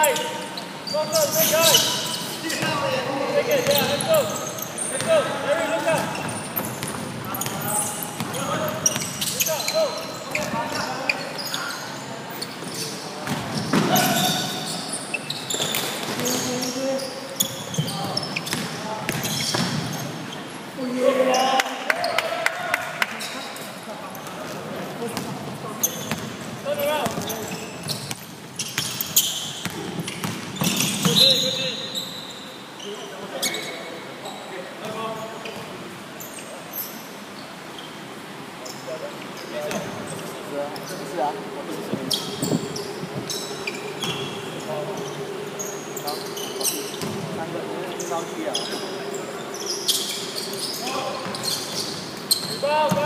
right. Go, go, good guy. Take it, yeah, let's go. Let's go. Larry, look up. Look up, go. Turn around. Good day, good day. 是啊，我不是3个高低啊。